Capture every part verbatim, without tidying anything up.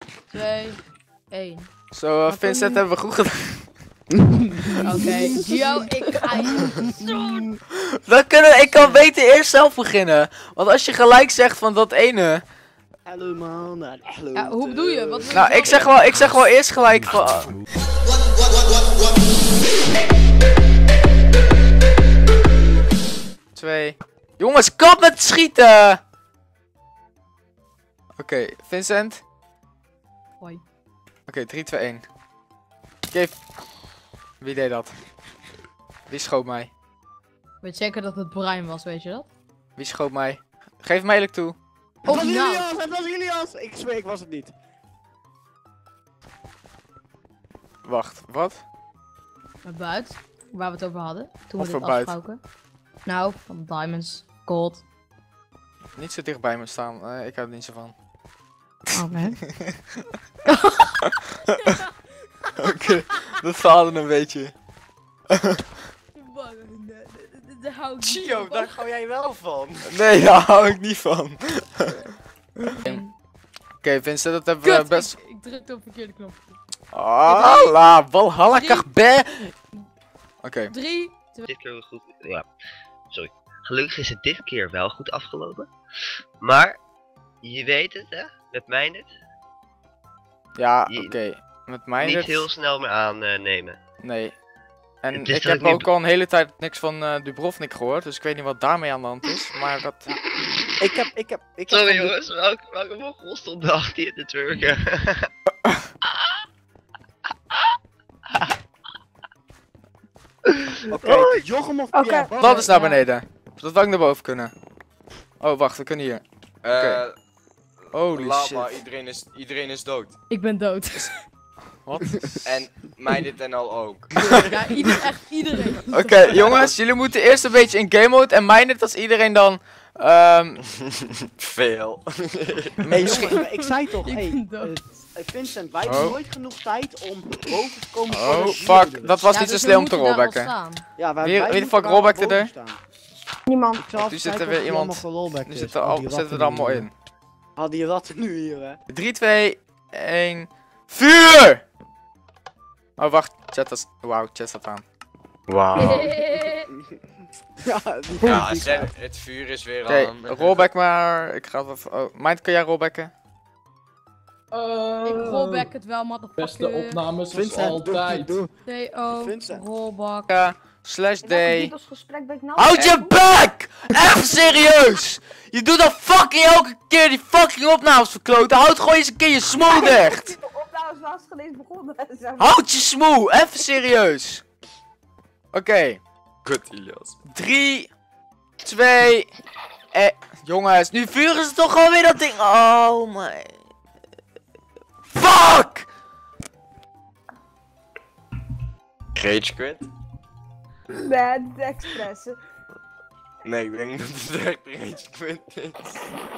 twee, één. Zo, uh, Vincent hebben we goed gedaan. Oké, okay. Gio, ik ga je. Dan kunnen, ik kan beter eerst zelf beginnen. Want als je gelijk zegt van dat ene. Hallo man, hallo. Ja, hoe bedoel je? Wat nou, ik zeg, wel, ik zeg wel eerst gelijk van. Twee. Jongens, kap met schieten! Oké, okay, Vincent. Hoi. Oké, okay, drie, twee, één. Geef. Wie deed dat? Wie schoot mij? Weet zeker dat het Brian was, weet je dat? Wie schoot mij? Geef mij eerlijk toe. Het was Ilias, het was Ilias! Ik zweer, ik was het niet. Wacht, wat? Met buit, waar we het over hadden. Toen Wat we voor dit buit? afspraken. Nou, van diamonds, gold. Niet zo dicht bij me staan, uh, ik hou er niet zo van. Oh man. Oké, okay, dat faalde een beetje. Gio, daar hou jij wel van. Nee, daar hou ik niet van. Oké, okay, Vincent, dat hebben we Kut, best... Ik, ik drukte op de verkeerde knop. Ah, la, Valhalla Kachbe. Oké. Drie, twee... Dit keer goed, ja, sorry. Gelukkig is het dit keer wel goed afgelopen. Maar, je weet het hè, met mij dit. Ja, Je- oké. Okay. Met mij Niet dit... heel snel meer aannemen. Nee. En Het is ik dat heb ik nu- ook al een hele tijd niks van uh, Dubrovnik gehoord, dus ik weet niet wat daarmee aan de hand is, maar dat... Ik heb, ik heb, ik heb... Sorry van de- jongens, welke, welke mogol stond achter je te twerken? Oké, okay, Jochem of Pierre? Oké. Wat? Dat is naar ja. beneden. Zodat we ook naar boven kunnen. Oh, wacht, we kunnen hier. Eh, Holy laat shit. maar, iedereen is, iedereen is dood. Ik ben dood. Wat? En mij dit en al ook. Ja, ieder, echt iedereen. Oké, okay, jongens, jullie moeten eerst een beetje in game mode en mij net als iedereen dan... Um, Veel. Hey jongens, ik zei toch, Ik hey, ben dood. eh, Vincent, wij hebben Oh. nooit genoeg tijd om boven te komen voor oh, de fuck, vierde. dat was Ja, niet zo dus we slim om te moeten daar al rollbacken. staan. Ja, wij, Wie- wij wie de moeten fuck daar rollbackte boven er? staan. Niemand. Ik zal even Nu zit er kijken weer of die iemand- allemaal gerollbackt Nu is. zitten, Al al, die zitten ratten er allemaal hier. in. Al die ratten nu hier, hè. drie, twee, één... Vuur! Oh, wacht, chat is... Wauw, chat staat aan. Wauw. Ja, die Ja, die- zet- het vuur is weer Oké, aan. rollback maar. Ik ga even... Oh, Mind, kan jij rollbacken? Ik rollback het wel, motherfucker. Beste opnames als Vincent, doe, altijd. doe. D O, Vincent. rollback. Ja, slash D. Dit gesprek ben ik nou. Houd je bek! Echt serieus! Je doet dat fucking elke keer die fucking opnames verkloten. Houd gewoon eens een keer je smoel dicht! De opnames laatst gelezen begonnen. Houd je smoel, even serieus! Oké, okay. Kut, Ilias. drie, twee, eh, jongens, nu vuren ze toch gewoon weer dat ding. Oh my. Fuck! Rage quit? Nee, niet expres. Nee, ik denk dat het echt rage quit is.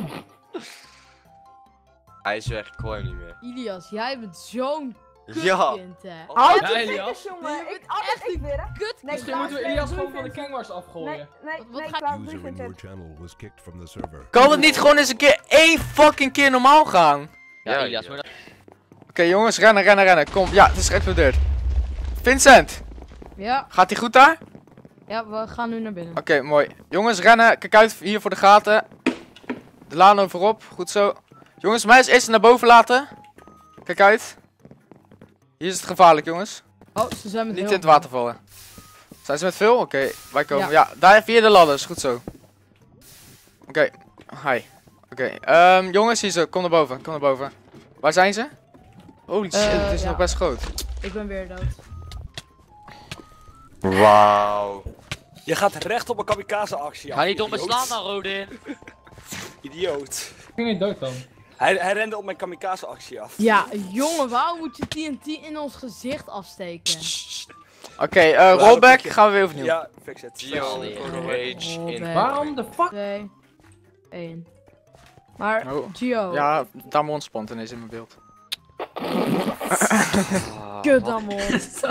Hij is weg, ik hoor hem niet meer. Ilias, jij bent zo'n Ja! kutkind, hè. Houd Ja, je Elias. vingers, jongen. Je bent Ik altijd echt ik weer, hè. Kutkind. Nee, Misschien Klaas, moeten we nee, Elias doei, gewoon van de Vincent. Kingwars Nee, afgooien. nee, Wat- wat nee, ga- Klaas, doei, User in your Vincent. channel was kicked from the server. Kan het niet gewoon eens een keer één fucking keer normaal gaan? Ja, Elias, ja. maar dat- Oké okay, jongens, rennen, rennen, rennen. Kom, ja, het is geëxplodeerd. Vincent, Ja, gaat hij goed daar? ja, we gaan nu naar binnen. Oké, okay, mooi. Jongens, rennen. Kijk uit hier voor de gaten. De laan overop. Goed zo. Jongens, mij eens eerst naar boven laten. Kijk uit. Hier is het gevaarlijk, jongens. Oh, ze zijn met Niet heel in het water vallen. Zijn ze met veel? Oké, okay, wij komen. Ja. Ja. daar via de ladders. Goed zo. Oké, okay. Hi. Oké, okay. um, jongens, hier zo. Kom naar boven. Kom naar boven. Waar zijn ze? Holy shit, Eh, het is ja. nog best groot. Ik ben weer dood. Wauw. Je gaat recht op een kamikaze actie af. Ga niet op me idioot. slaan dan, Rodin. Idioot. Ik ging niet dood dan. Hij, hij rende op mijn kamikaze actie af. Ja, jongen, waarom moet je T N T in ons gezicht afsteken? Oké, okay, uh, rollback. Gaan we weer overnieuw. Ja, fix het. Gio, rage in. Waarom de fuck? twee, één. Maar, Oh. Gio, Ja, Damon spontaan is in mijn beeld. kut dan, man.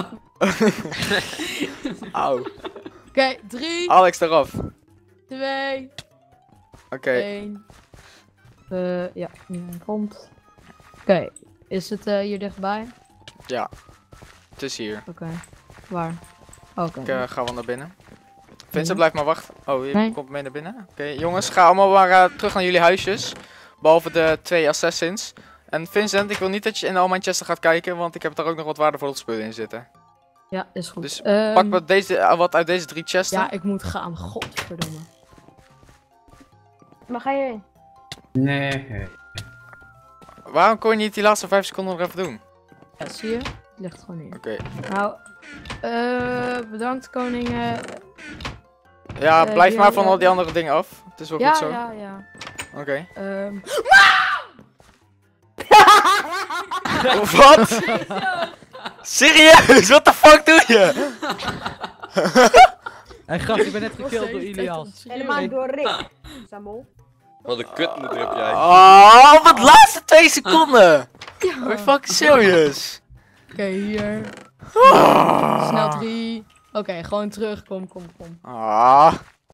Auw. Oké, drie, Alex eraf. twee, Oké. Okay. één. Eh, ja, iedereen komt. Oké, Is het uh, hier dichtbij? Ja. Het is hier. Oké. Okay. Waar? Oké. Ik uh, ga wel naar binnen. Vincent, blijf maar wachten. Oh, je nee. komt mee naar binnen. Oké, okay, jongens, ga allemaal maar uh, terug naar jullie huisjes. Behalve de twee assassins. En Vincent, ik wil niet dat je in al mijn chesten gaat kijken, want ik heb daar ook nog wat waardevolle spullen in zitten. Ja, is goed. Dus um, pak wat, deze, uh, wat uit deze drie chesten. Ja, ik moet gaan. Godverdomme. Maar ga je heen? Nee. Waarom kon je niet die laatste vijf seconden nog even doen? Ja, zie je? Het ligt gewoon hier. Oké. Okay. Nou, uh, bedankt koning. Uh, ja, uh, blijf maar die, van uh, al die andere dingen af. Het is wel ja, goed zo. Ja, ja, Oké. Okay. Um... Wat? Serieus? What the fuck doe je? Hé gast, ik ben net gekilld door Ilias. Helemaal door Rick. Samol. Wat een kutmoeder heb jij. Oh, wat laatste twee seconden! Ja. Are you fucking serious? Oké, okay, hier. Oh. Snel drie. Oké, okay, gewoon terug. Kom, kom, kom. Ah.